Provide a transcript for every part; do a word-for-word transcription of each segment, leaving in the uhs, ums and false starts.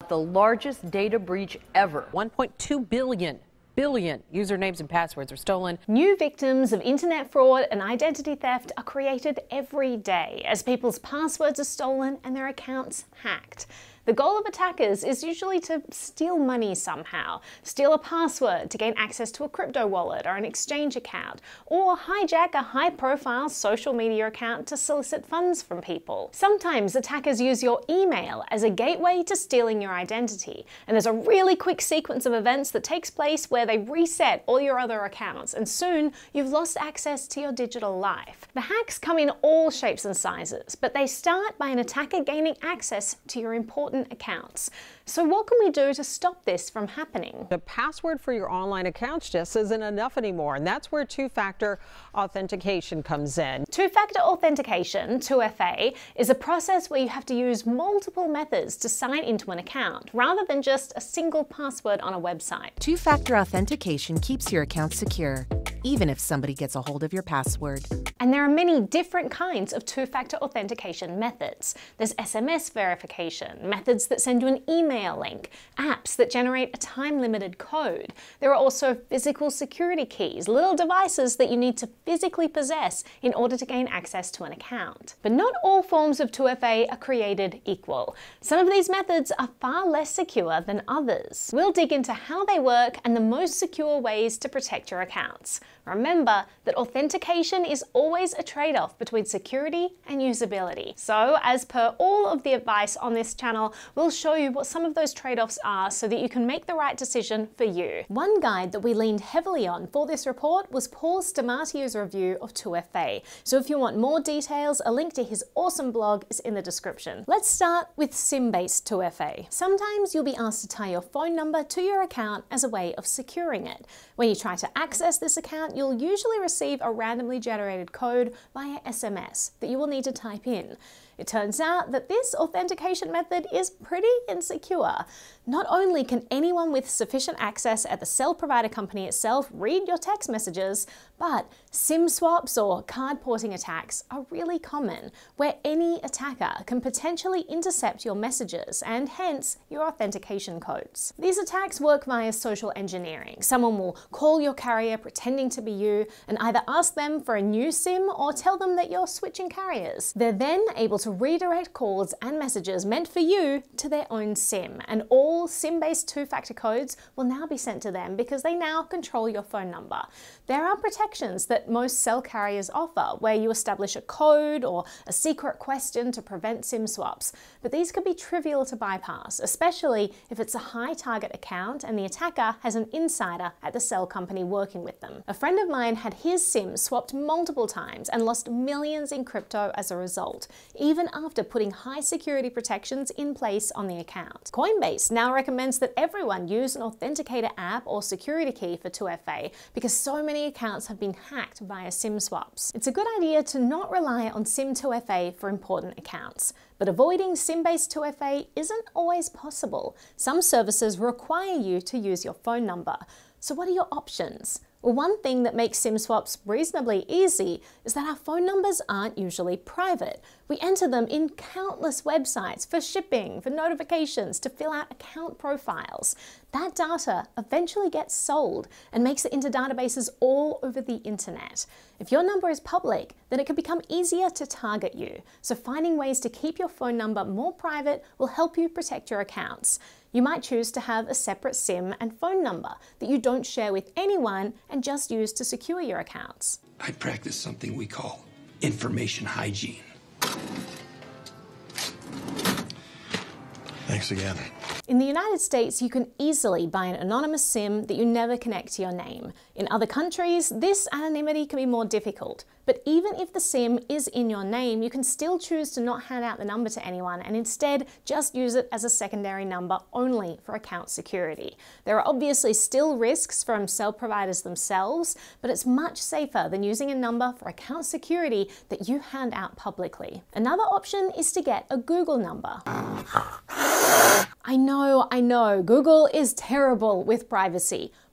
The largest data breach ever. one point two billion. Billion usernames and passwords are stolen. New victims of internet fraud and identity theft are created every day as people's passwords are stolen and their accounts hacked. The goal of attackers is usually to steal money somehow, steal a password to gain access to a crypto wallet or an exchange account, or hijack a high-profile social media account to solicit funds from people. Sometimes attackers use your email as a gateway to stealing your identity, and there's a really quick sequence of events that takes place where they reset all your other accounts, and soon you've lost access to your digital life. The hacks come in all shapes and sizes, but they start by an attacker gaining access to your important accounts. So what can we do to stop this from happening? The password for your online accounts just isn't enough anymore, and that's where two-factor authentication comes in. Two-factor authentication, two F A, is a process where you have to use multiple methods to sign into an account, rather than just a single password on a website. Two-factor authentication keeps your account secure, even if somebody gets a hold of your password. And there are many different kinds of two-factor authentication methods. There's S M S verification, methods that send you an email link, apps that generate a time-limited code. There are also physical security keys, little devices that you need to physically possess in order to gain access to an account. But not all forms of two F A are created equal. Some of these methods are far less secure than others. We'll dig into how they work and the most secure ways to protect your accounts. Remember that authentication is always a trade-off between security and usability. So, as per all of the advice on this channel, we'll show you what some of those trade-offs are so that you can make the right decision for you. One guide that we leaned heavily on for this report was Paul Stamati's review of two F A. So if you want more details, a link to his awesome blog is in the description. Let's start with SIM-based two F A. Sometimes you'll be asked to tie your phone number to your account as a way of securing it. When you try to access this account, you'll usually receive a randomly generated code via S M S that you will need to type in. It turns out that this authentication method is pretty insecure. Not only can anyone with sufficient access at the cell provider company itself read your text messages, but SIM swaps or card porting attacks are really common, where any attacker can potentially intercept your messages and hence your authentication codes. These attacks work via social engineering. Someone will call your carrier pretending to be you and either ask them for a new SIM or tell them that you're switching carriers. They're then able to redirect calls and messages meant for you to their own SIM, and all SIM-based two-factor codes will now be sent to them because they now control your phone number. There are protections that most cell carriers offer, where you establish a code or a secret question to prevent SIM swaps, but these could be trivial to bypass, especially if it's a high-target account and the attacker has an insider at the cell company working with them. A friend of mine had his SIM swapped multiple times and lost millions in crypto as a result, even after putting high security protections in place on the account. Coinbase now recommends that everyone use an Authenticator app or security key for two F A because so many accounts have been hacked via SIM swaps. It's a good idea to not rely on SIM two F A for important accounts, but avoiding SIM-based two F A isn't always possible. Some services require you to use your phone number. So what are your options? Well, one thing that makes SIM swaps reasonably easy is that our phone numbers aren't usually private. We enter them in countless websites for shipping, for notifications, to fill out account profiles. That data eventually gets sold and makes it into databases all over the internet. If your number is public, then it can become easier to target you. So finding ways to keep your phone number more private will help you protect your accounts. You might choose to have a separate SIM and phone number that you don't share with anyone and just use to secure your accounts. I practice something we call information hygiene. Thanks again. In the United States, you can easily buy an anonymous SIM that you never connect to your name. In other countries, this anonymity can be more difficult. But even if the SIM is in your name, you can still choose to not hand out the number to anyone and instead just use it as a secondary number only for account security. There are obviously still risks from cell providers themselves, but it's much safer than using a number for account security that you hand out publicly. Another option is to get a Google number. I know, I know, Google is terrible with privacy.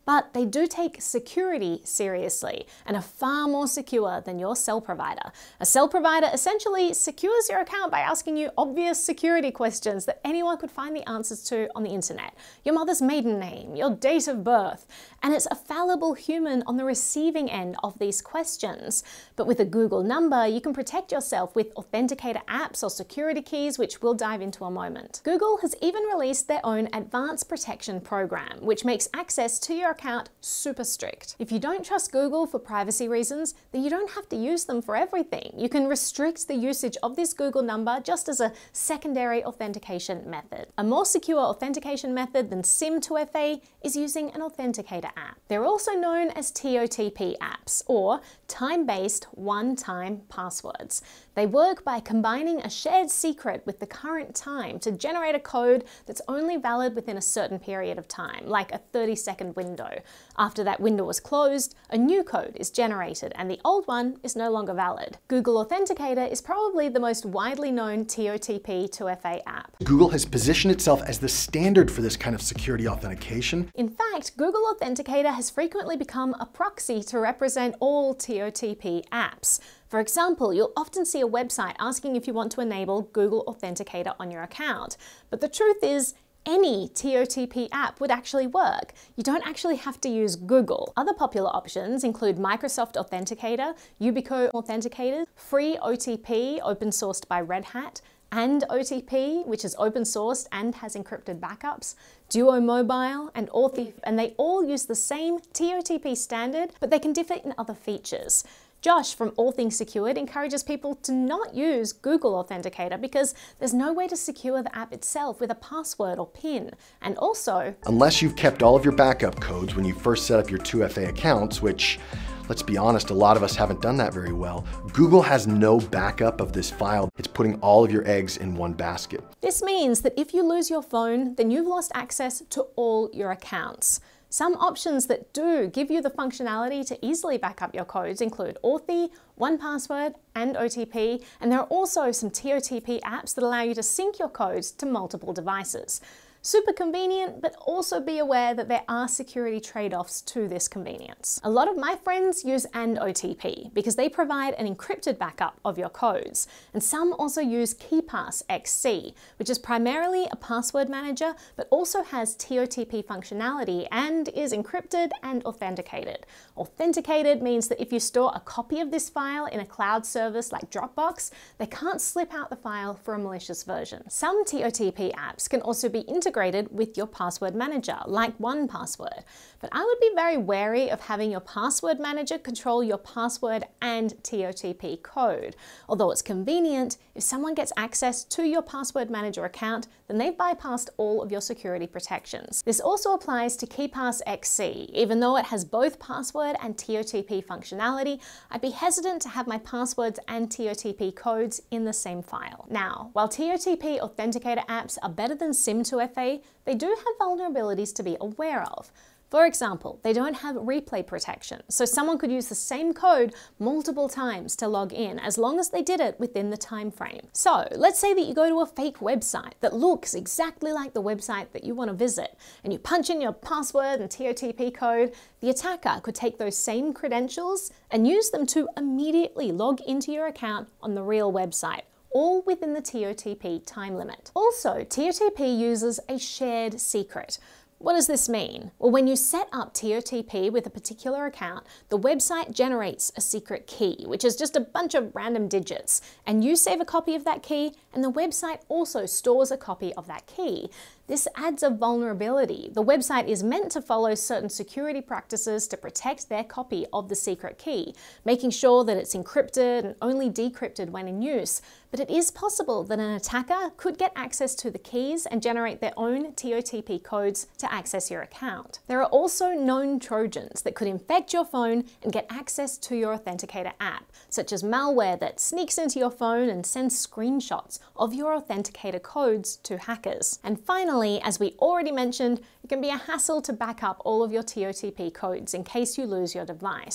but they do take security seriously and are far more secure than your cell provider. A cell provider essentially secures your account by asking you obvious security questions that anyone could find the answers to on the internet. Your mother's maiden name, your date of birth, and it's a fallible human on the receiving end of these questions. But with a Google number, you can protect yourself with Authenticator apps or security keys, which we'll dive into a moment. Google has even released their own advanced protection program, which makes access to your account super strict. If you don't trust Google for privacy reasons, then you don't have to use them for everything. You can restrict the usage of this Google number just as a secondary authentication method. A more secure authentication method than SIM two F A is using an Authenticator app. They're also known as T O T P apps, or time-based one-time passwords. They work by combining a shared secret with the current time to generate a code that's only valid within a certain period of time, like a thirty second window. After that window is closed, a new code is generated and the old one is no longer valid. Google Authenticator is probably the most widely known T O T P two F A app. Google has positioned itself as the standard for this kind of security authentication. In fact, Google Authenticator has frequently become a proxy to represent all T O T P apps. For example, you'll often see a website asking if you want to enable Google Authenticator on your account. But the truth is, any T O T P app would actually work. You don't actually have to use Google. Other popular options include Microsoft Authenticator, YubiKey Authenticator, free O T P open sourced by Red Hat, and O T P, which is open sourced and has encrypted backups, Duo Mobile, and Auth, and they all use the same T O T P standard, but they can differ in other features. Josh from All Things Secured encourages people to not use Google Authenticator because there's no way to secure the app itself with a password or PIN. And also, unless you've kept all of your backup codes when you first set up your two F A accounts, which, let's be honest, a lot of us haven't done that very well, Google has no backup of this file. It's putting all of your eggs in one basket. This means that if you lose your phone, then you've lost access to all your accounts. Some options that do give you the functionality to easily back up your codes include Auth, one password, and O T P, and there are also some T O T P apps that allow you to sync your codes to multiple devices. Super convenient, but also be aware that there are security trade-offs to this convenience. A lot of my friends use and O T P because they provide an encrypted backup of your codes. And some also use KeePass X C, which is primarily a password manager, but also has T O T P functionality and is encrypted and authenticated. Authenticated means that if you store a copy of this file in a cloud service like Dropbox, they can't slip out the file for a malicious version. Some T O T P apps can also be integrated with your password manager, like one password. But I would be very wary of having your password manager control your password and T O T P code. Although it's convenient, if someone gets access to your password manager account, then they've bypassed all of your security protections. This also applies to KeePass X C. Even though it has both password and T O T P functionality, I'd be hesitant to have my passwords and T O T P codes in the same file. Now, while T O T P Authenticator apps are better than SIM two F A, they do have vulnerabilities to be aware of. For example, they don't have replay protection, so someone could use the same code multiple times to log in as long as they did it within the time frame. So let's say that you go to a fake website that looks exactly like the website that you want to visit, and you punch in your password and T O T P code. The attacker could take those same credentials and use them to immediately log into your account on the real website, all within the T O T P time limit. Also, T O T P uses a shared secret. What does this mean? Well, when you set up T O T P with a particular account, the website generates a secret key, which is just a bunch of random digits, and you save a copy of that key, and the website also stores a copy of that key. This adds a vulnerability. The website is meant to follow certain security practices to protect their copy of the secret key, making sure that it's encrypted and only decrypted when in use. But it is possible that an attacker could get access to the keys and generate their own T O T P codes to access your account. There are also known Trojans that could infect your phone and get access to your Authenticator app, such as malware that sneaks into your phone and sends screenshots of your Authenticator codes to hackers. And finally, as we already mentioned, it can be a hassle to back up all of your T O T P codes in case you lose your device.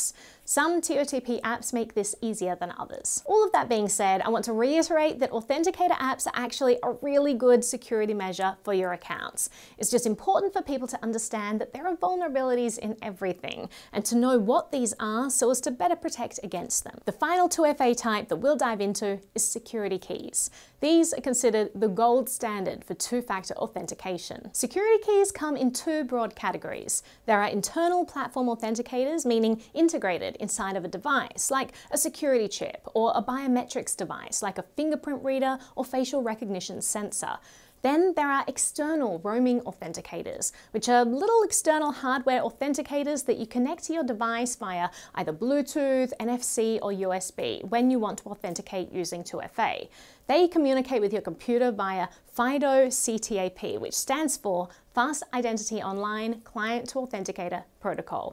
Some T O T P apps make this easier than others. All of that being said, I want to reiterate that Authenticator apps are actually a really good security measure for your accounts. It's just important for people to understand that there are vulnerabilities in everything and to know what these are so as to better protect against them. The final two F A type that we'll dive into is security keys. These are considered the gold standard for two-factor authentication. Security keys come in two broad categories. There are internal platform authenticators, meaning integrated inside of a device, like a security chip, or a biometrics device, like a fingerprint reader or facial recognition sensor. Then there are external roaming authenticators, which are little external hardware authenticators that you connect to your device via either Bluetooth, N F C, or U S B when you want to authenticate using two F A. They communicate with your computer via FIDO C T A P, which stands for Fast Identity Online Client to Authenticator Protocol.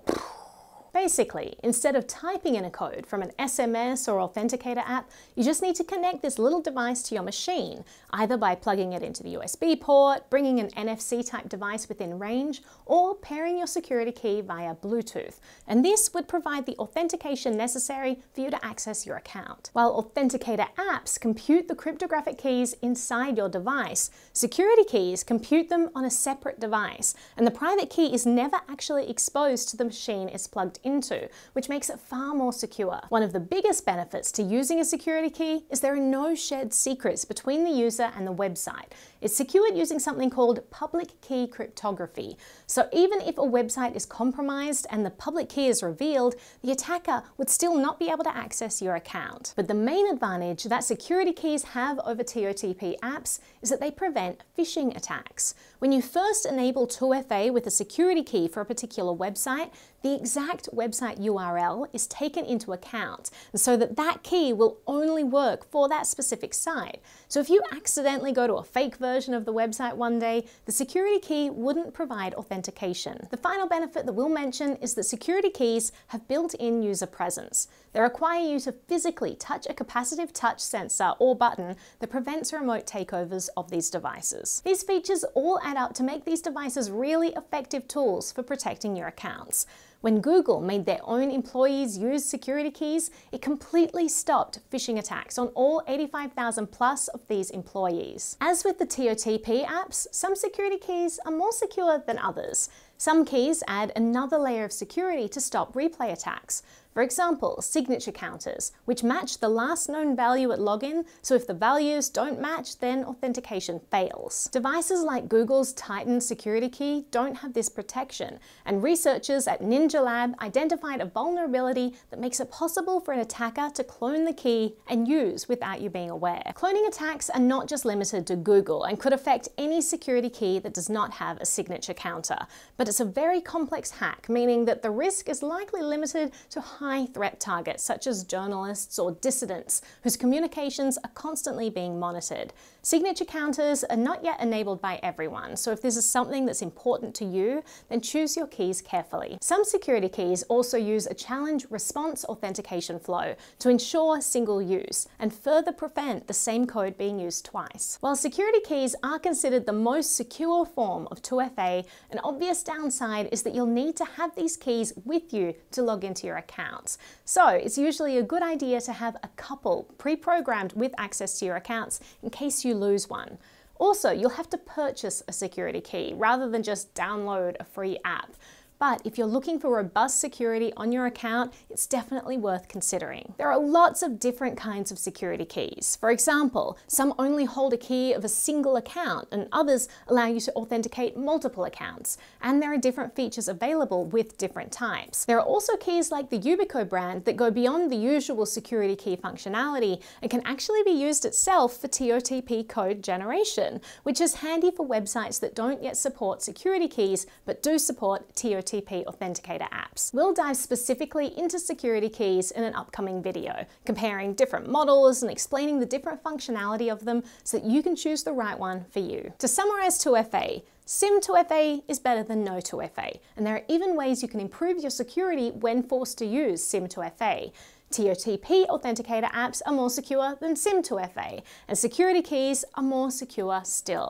Basically, instead of typing in a code from an S M S or Authenticator app, you just need to connect this little device to your machine, either by plugging it into the U S B port, bringing an N F C type device within range, or pairing your security key via Bluetooth. And this would provide the authentication necessary for you to access your account. While Authenticator apps compute the cryptographic keys inside your device, security keys compute them on a separate device, and the private key is never actually exposed to the machine it's plugged into, which makes it far more secure. One of the biggest benefits to using a security key is there are no shared secrets between the user and the website. It's secured using something called public key cryptography. So even if a website is compromised and the public key is revealed, the attacker would still not be able to access your account. But the main advantage that security keys have over T O T P apps is that they prevent phishing attacks. When you first enable two F A with a security key for a particular website, the exact website U R L is taken into account, and so that that key will only work for that specific site. So if you accidentally go to a fake version of the website one day, the security key wouldn't provide authentication. The final benefit that we'll mention is that security keys have built-in user presence. They require you to physically touch a capacitive touch sensor or button that prevents remote takeovers of these devices. These features all add up to make these devices really effective tools for protecting your accounts. When Google made their own employees use security keys, it completely stopped phishing attacks on all eighty-five thousand plus of these employees. As with the T O T P apps, some security keys are more secure than others. Some keys add another layer of security to stop replay attacks. For example, signature counters, which match the last known value at login, so if the values don't match, then authentication fails. Devices like Google's Titan security key don't have this protection, and researchers at Ninja Lab identified a vulnerability that makes it possible for an attacker to clone the key and use without you being aware. Cloning attacks are not just limited to Google and could affect any security key that does not have a signature counter, but it's a very complex hack, meaning that the risk is likely limited to high threat targets such as journalists or dissidents whose communications are constantly being monitored. Signature counters are not yet enabled by everyone, so if this is something that's important to you, then choose your keys carefully. Some security keys also use a challenge response authentication flow to ensure single use and further prevent the same code being used twice. While security keys are considered the most secure form of two F A, an obvious downside is that you'll need to have these keys with you to log into your accounts. So it's usually a good idea to have a couple pre-programmed with access to your accounts in case you lose one. Also, you'll have to purchase a security key rather than just download a free app. But if you're looking for robust security on your account, it's definitely worth considering. There are lots of different kinds of security keys. For example, some only hold a key of a single account and others allow you to authenticate multiple accounts. And there are different features available with different types. There are also keys like the YubiKey brand that go beyond the usual security key functionality and can actually be used itself for T O T P code generation, which is handy for websites that don't yet support security keys but do support T O T P Authenticator apps. We'll dive specifically into security keys in an upcoming video, comparing different models and explaining the different functionality of them so that you can choose the right one for you. To summarize two F A, SIM two F A is better than no two F A, and there are even ways you can improve your security when forced to use SIM two F A. T O T P Authenticator apps are more secure than SIM two F A, and security keys are more secure still.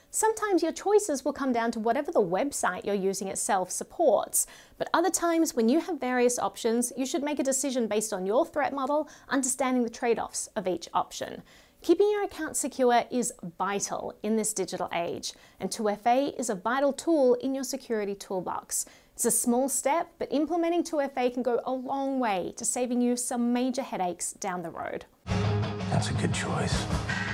Sometimes your choices will come down to whatever the website you're using itself supports, but other times when you have various options, you should make a decision based on your threat model, understanding the trade-offs of each option. Keeping your account secure is vital in this digital age, and two F A is a vital tool in your security toolbox. It's a small step, but implementing two F A can go a long way to saving you some major headaches down the road. That's a good choice.